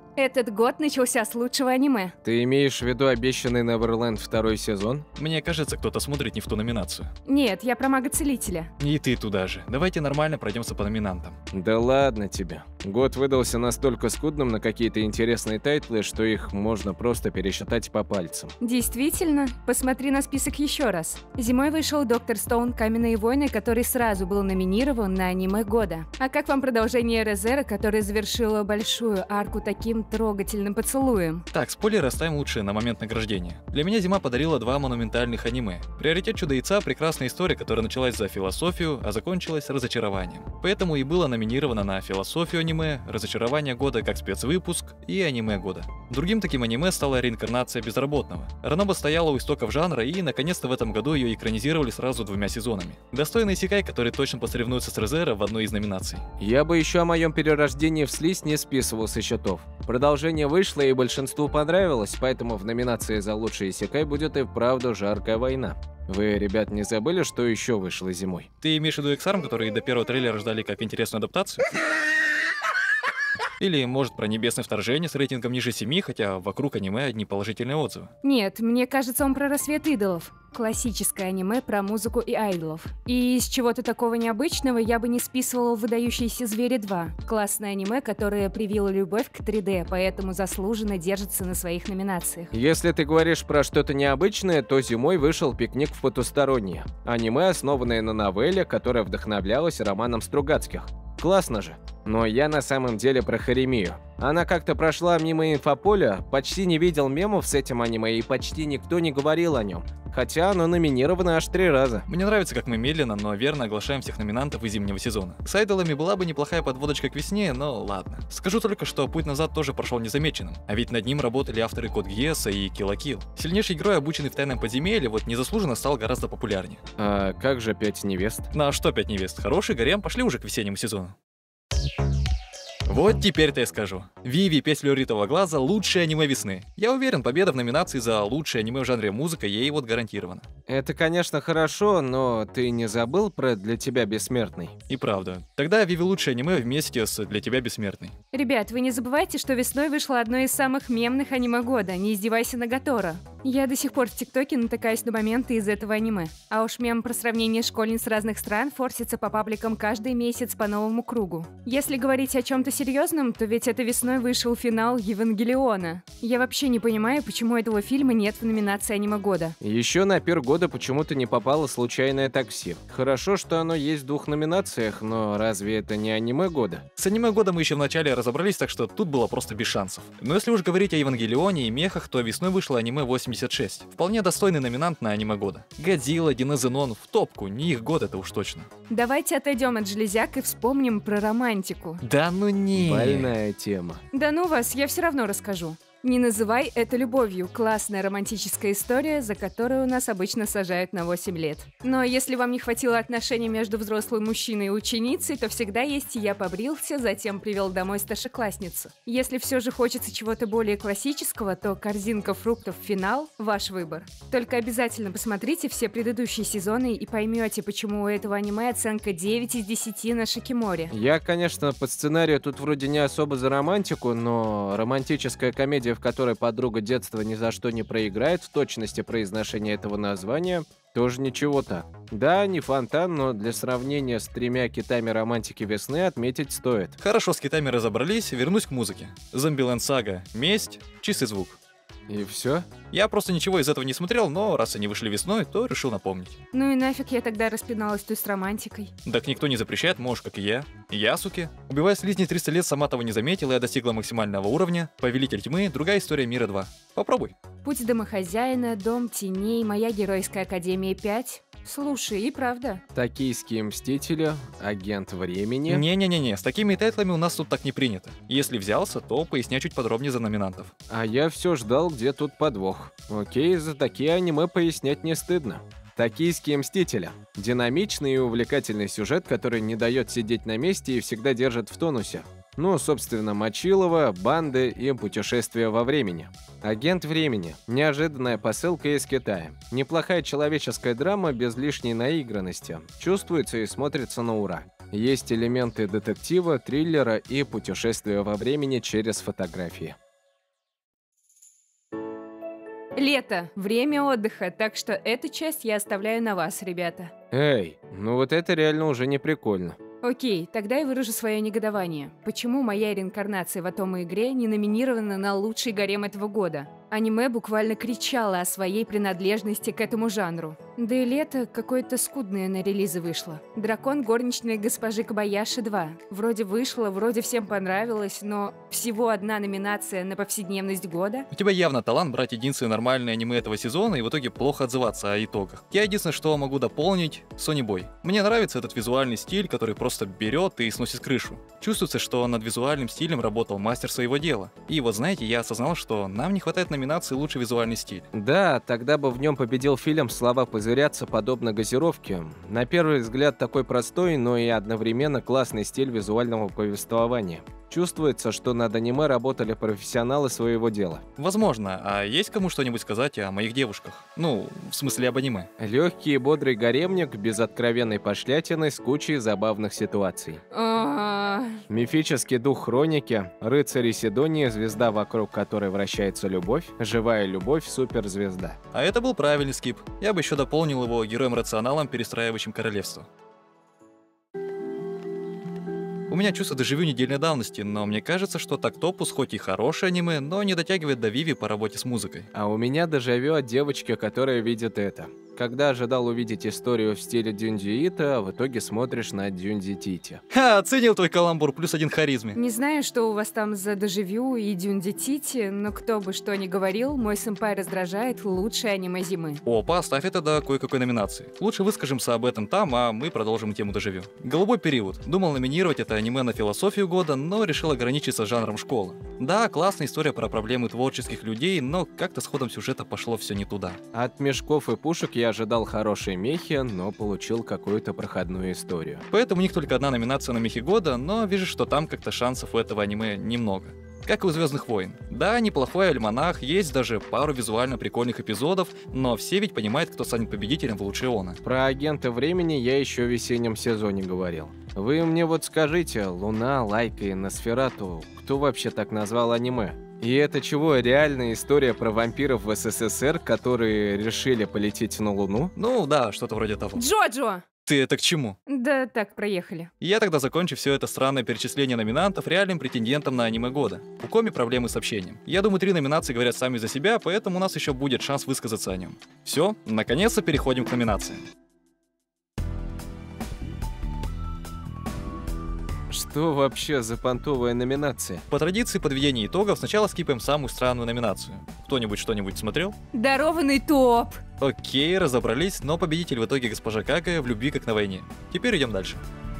Этот год начался с лучшего аниме. Ты имеешь в виду обещанный Неверленд второй сезон? Мне кажется, кто-то смотрит не в ту номинацию. Нет, я про мага-целителя. И ты туда же. Давайте нормально пройдемся по номинантам. Да ладно тебе. Год выдался настолько скудным на какие-то интересные тайтлы, что их можно просто пересчитать по пальцам. Действительно, посмотри на список еще раз. Зимой вышел Доктор Стоун «Каменные войны», который сразу был номинирован на аниме года. А как вам продолжение РЗР, которое завершило большую арку таким трогательным поцелуем? Так, спойлеры оставим лучше на момент награждения. Для меня зима подарила два монументальных аниме. «Приоритет чудо-яйца» — прекрасная история, которая началась за философию, а закончилась разочарованием. Поэтому и было номинировано на философию аниме, разочарование года как спецвыпуск и аниме года. Другим таким аниме стала реинкарнация Безработного. Раноба стояла у истоков жанра, и наконец-то в этом году ее экранизировали сразу 2 сезонами. Достойный исекай, который точно посоревнуется с РЗР в одной из номинаций. Я бы еще о моем перерождении в слизь не списывал со счетов. Продолжение вышло и большинству понравилось, поэтому в номинации за лучший исекай будет и вправду жаркая война. Вы, ребят, не забыли, что еще вышло зимой? Ты имеешь в виду X-Arm, который до первого трейлера ждали как интересную адаптацию? Или, может, про небесное вторжение с рейтингом ниже 7, хотя вокруг аниме одни положительные отзывы. Нет, мне кажется, он про рассвет идолов. Классическое аниме про музыку и айдолов. И из чего-то такого необычного я бы не списывала «Выдающиеся звери 2». Классное аниме, которое привило любовь к 3D, поэтому заслуженно держится на своих номинациях. Если ты говоришь про что-то необычное, то зимой вышел «Пикник в потустороннее». Аниме, основанное на новелле, которая вдохновлялась романом Стругацких. Классно же. Но я на самом деле про Харемию. Она как-то прошла мимо инфополя, почти не видел мемов с этим аниме и почти никто не говорил о нем. Хотя оно номинировано аж 3 раза. Мне нравится, как мы медленно, но верно оглашаем всех номинантов из зимнего сезона. С айдолами была бы неплохая подводочка к весне, но ладно. Скажу только, что «Путь назад» тоже прошел незамеченным. А ведь над ним работали авторы Код Гиаса и Kill la Kill. Сильнейший герой, обученный в тайном подземелье, вот незаслуженно стал гораздо популярнее. А как же 5 невест? Ну а что 5 невест? Хороший гарем, пошли уже к весеннему сезону. Вот теперь-то я скажу. Виви, песнь флюоритового глаза — лучшее аниме весны. Я уверен, победа в номинации за лучшее аниме в жанре музыка ей вот гарантирована. Это, конечно, хорошо, но ты не забыл про «Для тебя бессмертный»? И правда. Тогда Виви лучшее аниме вместе с «Для тебя бессмертный». Ребят, вы не забывайте, что весной вышло одно из самых мемных аниме года «Не издевайся, Нагатора». Я до сих пор в ТикТоке натыкаюсь на моменты из этого аниме. А уж мем про сравнение школьниц разных стран форсится по пабликам каждый месяц по новому кругу. Если говорить о чем-то серьезном, то ведь это весной вышел финал Евангелиона. Я вообще не понимаю, почему этого фильма нет в номинации аниме года. Еще на пир года почему-то не попало «Случайное такси». Хорошо, что оно есть в 2 номинациях, но разве это не аниме года? С аниме года мы еще вначале разобрались, так что тут было просто без шансов. Но если уж говорить о Евангелионе и мехах, то весной вышло аниме 86. Вполне достойный номинант на аниме года. Годзилла, Динозенон в топку, не их год это уж точно. Давайте отойдем от железяк и вспомним про романтику. Да ну не. Больная тема. Да ну вас, я все равно расскажу. «Не называй это любовью» — классная романтическая история, за которую нас обычно сажают на 8 лет. Но если вам не хватило отношений между взрослым мужчиной и ученицей, то всегда есть «Я побрился, затем привел домой старшеклассницу». Если все же хочется чего-то более классического, то «Корзинка фруктов. Финал» — ваш выбор. Только обязательно посмотрите все предыдущие сезоны и поймете, почему у этого аниме оценка 9 из 10 на Шикиморе. Я, конечно, под сценарию тут вроде не особо за романтику, но романтическая комедия, в которой подруга детства ни за что не проиграет в точности произношения этого названия, тоже ничего так. Да, не фонтан, но для сравнения с 3 китами романтики весны отметить стоит. Хорошо, с китами разобрались, вернусь к музыке. Зомбиленд Сага, Месть, Чистый звук. И все? Я просто ничего из этого не смотрел, но раз они вышли весной, то решил напомнить. Ну и нафиг я тогда распиналась тут с романтикой. Так никто не запрещает, можешь, как и я. Ясуки. Убивая слизней 300 лет, сама того не заметила, я достигла максимального уровня. Повелитель тьмы, другая история мира 2. Попробуй. «Путь домохозяина», «Дом теней», «Моя геройская академия 5». Слушай, и правда. «Токийские мстители», «Агент времени». Не-не-не-не, с такими тайтлами у нас тут так не принято. Если взялся, то поясняй чуть подробнее за номинантов. А я все ждал, где тут подвох. Окей, за такие аниме пояснять не стыдно. «Токийские мстители». Динамичный и увлекательный сюжет, который не дает сидеть на месте и всегда держит в тонусе. Ну, собственно, Мочилова, банды и путешествия во времени. «Агент времени» – неожиданная посылка из Китая. Неплохая человеческая драма без лишней наигранности. Чувствуется и смотрится на ура. Есть элементы детектива, триллера и путешествия во времени через фотографии. Лето, время отдыха, так что эту часть я оставляю на вас, ребята. Эй, ну вот это реально уже не прикольно. Окей, тогда я выражу свое негодование. Почему моя реинкарнация в Атома игре не номинирована на лучший гарем этого года? Аниме буквально кричало о своей принадлежности к этому жанру. Да и лето какое-то скудное на релизы вышло. «Дракон горничной госпожи Кобаяши 2». Вроде вышло, вроде всем понравилось, но всего одна номинация на повседневность года? У тебя явно талант брать единственное нормальное аниме этого сезона и в итоге плохо отзываться о итогах. Я единственное, что могу дополнить — Sony Boy. Мне нравится этот визуальный стиль, который просто берет и сносит крышу. Чувствуется, что над визуальным стилем работал мастер своего дела. И вот знаете, я осознал, что нам не хватает номинации «Лучший визуальный стиль». Да, тогда бы в нем победил фильм «Слова пузырятся, подобно газировке». На первый взгляд такой простой, но и одновременно классный стиль визуального повествования. Чувствуется, что над аниме работали профессионалы своего дела. Возможно, а есть кому что-нибудь сказать о моих девушках? Ну, в смысле об аниме. Легкий и бодрый гаремник, без откровенной пошлятины, с кучей забавных ситуаций. Мифический дух хроники, рыцари Сидонии, звезда, вокруг которой вращается любовь, живая любовь, суперзвезда. А это был правильный скип. Я бы еще дополнил его героем-рационалом, перестраивающим королевство. У меня чувство дежавю недельной давности, но мне кажется, что Тактопус хоть и хорошее аниме, но не дотягивает до Виви по работе с музыкой. А у меня дежавю от девочки, которая видит это. Когда ожидал увидеть историю в стиле Дюндиита, а в итоге смотришь на Дюндитити. Ха, оценил твой каламбур, +1 харизме. Не знаю, что у вас там за дежавю и Дюндитити, но кто бы что ни говорил, мой сэмпай раздражает лучшее аниме зимы. О, поставь это до кое-какой номинации. Лучше выскажемся об этом там, а мы продолжим тему дежавю. «Голубой период». Думал номинировать это аниме на философию года, но решил ограничиться жанром школы. Да, классная история про проблемы творческих людей, но как-то с ходом сюжета пошло все не туда. От мешков и пушек я ожидал хорошей мехи, но получил какую-то проходную историю. Поэтому у них только одна номинация на мехи года, но вижу, что там как-то шансов у этого аниме немного. Как и у «Звездных войн». Да, неплохой альманах, есть даже пару визуально прикольных эпизодов, но все ведь понимают, кто станет победителем в лучшие оны. Про агента времени я еще в весеннем сезоне говорил. Вы мне вот скажите, Луна, Лайка и Носферату, кто вообще так назвал аниме? И это чего, реальная история про вампиров в СССР, которые решили полететь на Луну? Ну да, что-то вроде того. Джоджо! Ты это к чему? Да так, проехали. Я тогда закончу все это странное перечисление номинантов реальным претендентам на аниме года. У Коми проблемы с общением. Я думаю, 3 номинации говорят сами за себя, поэтому у нас еще будет шанс высказаться о нем. Все, наконец-то переходим к номинациям. Что вообще за понтовая номинация? По традиции подведения итогов сначала скипаем самую странную номинацию. Кто-нибудь что-нибудь смотрел? Дарованный топ! Окей, разобрались, но победитель в итоге госпожа Какая в «Любви как на войне». Теперь идем дальше.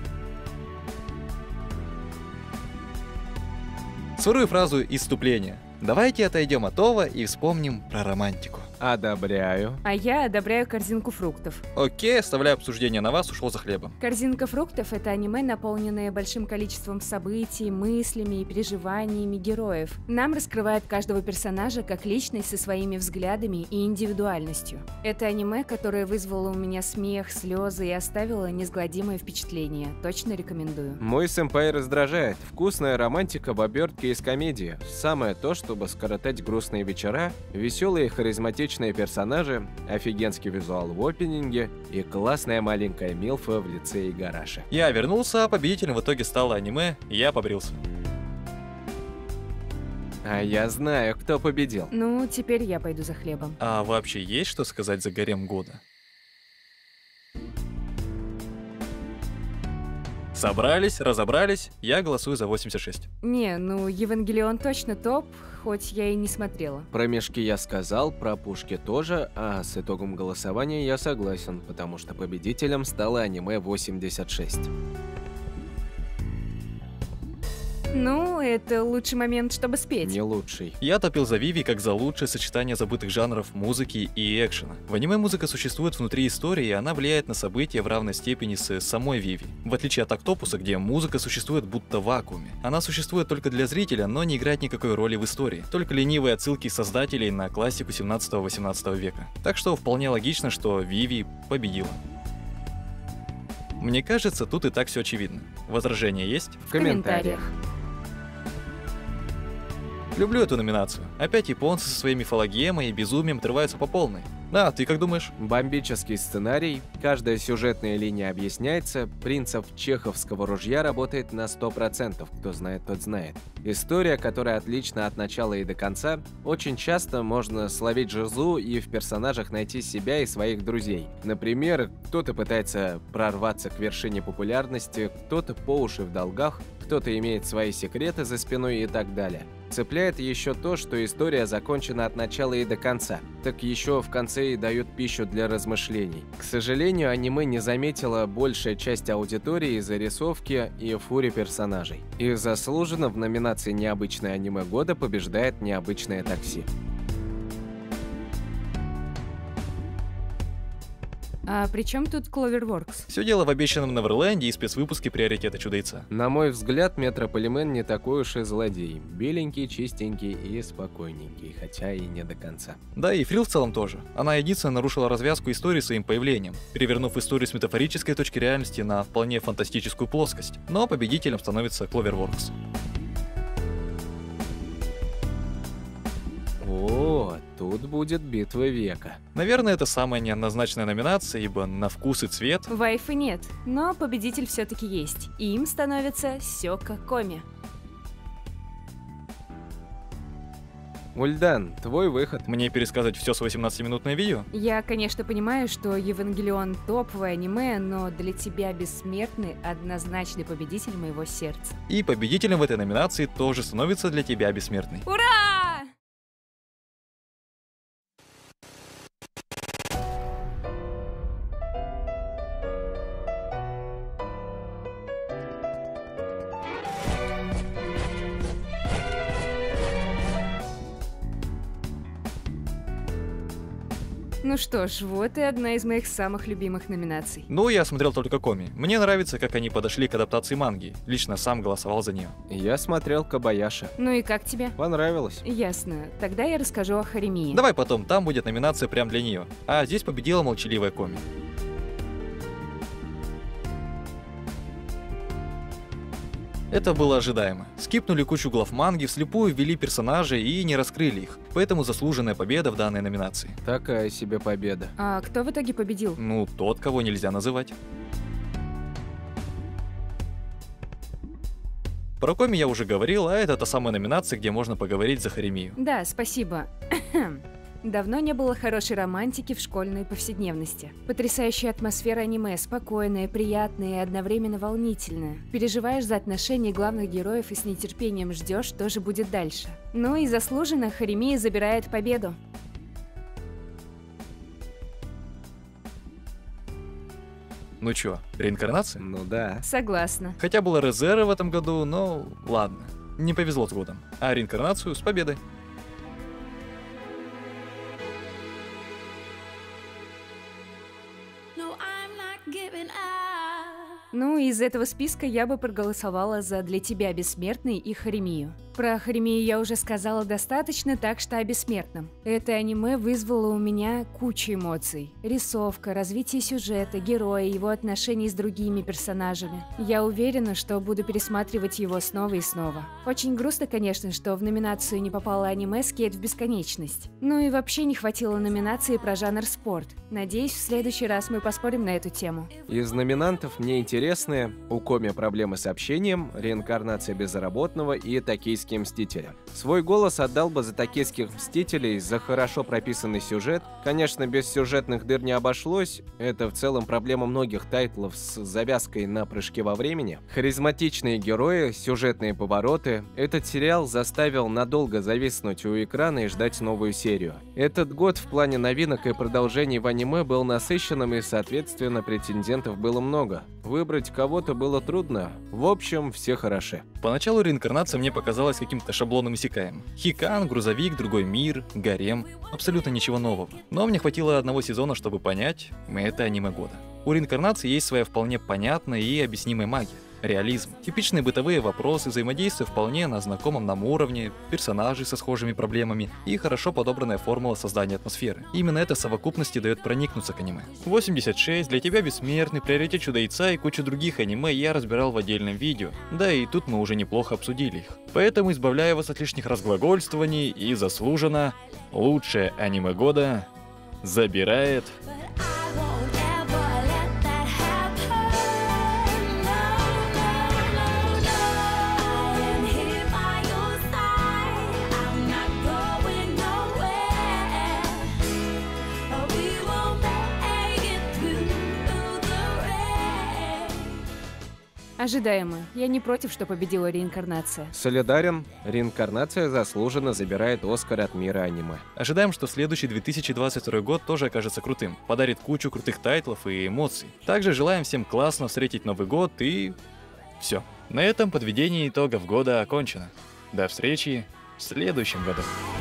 Сырую фразу из вступления. Давайте отойдем от това и вспомним про романтику. Одобряю. А я одобряю корзинку фруктов. Окей, оставляю обсуждение на вас, ушел за хлебом. Корзинка фруктов — это аниме, наполненное большим количеством событий, мыслями и переживаниями героев. Нам раскрывает каждого персонажа как личность со своими взглядами и индивидуальностью. Это аниме, которое вызвало у меня смех, слезы и оставило неизгладимое впечатление. Точно рекомендую. Мой сэмпай раздражает. Вкусная романтика в обертке из комедии. Самое то, чтобы скоротать грустные вечера, веселые и харизматичные персонажи, офигенский визуал в опенинге и классная маленькая милфа в лице Игараши. Я вернулся, а победителем в итоге стало аниме «Я побрился». А я знаю, кто победил. Ну, теперь я пойду за хлебом. А вообще есть что сказать за гарем года? Собрались, разобрались, я голосую за 86. Не, ну Евангелион точно топ, хоть я и не смотрела. Про мешки я сказал, про пушки тоже, а с итогом голосования я согласен, потому что победителем стало аниме 86. Ну, это лучший момент, чтобы спеть. Не лучший. Я топил за Виви как за лучшее сочетание забытых жанров музыки и экшена. В аниме музыка существует внутри истории, и она влияет на события в равной степени с самой Виви. В отличие от Октопуса, где музыка существует будто в вакууме. Она существует только для зрителя, но не играет никакой роли в истории. Только ленивые отсылки создателей на классику 17-18 века. Так что вполне логично, что Виви победила. Мне кажется, тут и так все очевидно. Возражения есть? В комментариях. Люблю эту номинацию. Опять японцы со своей мифологемой и безумием отрываются по полной. Да, ты как думаешь? Бомбический сценарий, каждая сюжетная линия объясняется, принцип чеховского ружья работает на 100%, кто знает, тот знает. История, которая отлична от начала и до конца, очень часто можно словить жизу и в персонажах найти себя и своих друзей. Например, кто-то пытается прорваться к вершине популярности, кто-то по уши в долгах, кто-то имеет свои секреты за спиной и так далее. Цепляет еще то, что история закончена от начала и до конца, так еще в конце и дают пищу для размышлений. К сожалению, аниме не заметила большая часть аудитории из-за рисовки и фури персонажей. И заслуженно в номинации «Необычное аниме года» побеждает «Необычное такси». А при чем тут Cloverworks? Все дело в обещанном Неверленде и спецвыпуске приоритета Чудо-яйца. На мой взгляд, Метрополимен не такой уж и злодей. Беленький, чистенький и спокойненький, хотя и не до конца. Да и Фрил в целом тоже. Она единственная нарушила развязку истории своим появлением, перевернув историю с метафорической точки реальности на вполне фантастическую плоскость. Но победителем становится Cloverworks. О, тут будет битва века. Наверное, это самая неоднозначная номинация, ибо на вкус и цвет... Вайфы нет, но победитель все-таки есть. И им становится Сёка Коми. Ульдан, твой выход. Мне пересказать все с 18-минутное видео? Я, конечно, понимаю, что Евангелион топовое аниме, но для тебя Бессмертный однозначный победитель моего сердца. И победителем в этой номинации тоже становится для тебя Бессмертный. Ура! Ну что ж, вот и одна из моих самых любимых номинаций. Ну, я смотрел только Коми. Мне нравится, как они подошли к адаптации манги. Лично сам голосовал за нее. Я смотрел Кобаяши. Ну и как тебе? Понравилось. Ясно. Тогда я расскажу о Харемии. Давай потом, там будет номинация прям для нее. А здесь победила молчаливая Коми. Это было ожидаемо. Скипнули кучу глав манги, вслепую ввели персонажей и не раскрыли их. Поэтому заслуженная победа в данной номинации. Такая себе победа. А кто в итоге победил? Ну, тот, кого нельзя называть. Про Коми я уже говорил, а это та самая номинация, где можно поговорить за Харемию. Да, спасибо. Давно не было хорошей романтики в школьной повседневности. Потрясающая атмосфера аниме, спокойная, приятная и одновременно волнительная. Переживаешь за отношения главных героев и с нетерпением ждешь, что же будет дальше. Ну и заслуженно Харемия забирает победу. Ну чё, реинкарнация? Ну да. Согласна. Хотя было Резера в этом году, но ладно. Не повезло с годом. А реинкарнацию с победой. Ну, из этого списка я бы проголосовала за «Для тебя, Бессмертный» и Харемию. Про Харемию я уже сказала достаточно, так что о Бессмертном. Это аниме вызвало у меня кучу эмоций. Рисовка, развитие сюжета, героя, его отношений с другими персонажами. Я уверена, что буду пересматривать его снова и снова. Очень грустно, конечно, что в номинацию не попало аниме «Скейт в бесконечность». Ну и вообще не хватило номинации про жанр спорт. Надеюсь, в следующий раз мы поспорим на эту тему. Из номинантов мне интересны у Коми проблемы с общением, реинкарнация безработного и токийские мстители. Свой голос отдал бы за токийских мстителей, за хорошо прописанный сюжет. Конечно, без сюжетных дыр не обошлось. Это в целом проблема многих тайтлов с завязкой на прыжке во времени. Харизматичные герои, сюжетные повороты. Этот сериал заставил надолго зависнуть у экрана и ждать новую серию. Этот год в плане новинок и продолжений в аниме был насыщенным, и, соответственно, претендентов было много. Выбрать кого-то было трудно. В общем, все хороши. Поначалу реинкарнация мне показалась каким-то шаблоном иссякаемым. Хикан, грузовик, другой мир, гарем. Абсолютно ничего нового. Но мне хватило одного сезона, чтобы понять, это аниме года. У реинкарнации есть своя вполне понятная и объяснимая магия. Реализм. Типичные бытовые вопросы, взаимодействие вполне на знакомом нам уровне, персонажи со схожими проблемами и хорошо подобранная формула создания атмосферы. Именно это в совокупности дает проникнуться к аниме. 86, Для тебя бессмертный, Приоритет чудо-яйца и кучу других аниме я разбирал в отдельном видео. Да и тут мы уже неплохо обсудили их. Поэтому избавляю вас от лишних разглагольствований и заслуженно лучшее аниме года забирает... Ожидаемо. Я не против, что победила реинкарнация. Солидарен, реинкарнация заслуженно забирает Оскар от мира аниме. Ожидаем, что следующий 2022 год тоже окажется крутым, подарит кучу крутых тайтлов и эмоций. Также желаем всем классно встретить Новый год и... все. На этом подведение итогов года окончено. До встречи в следующем году.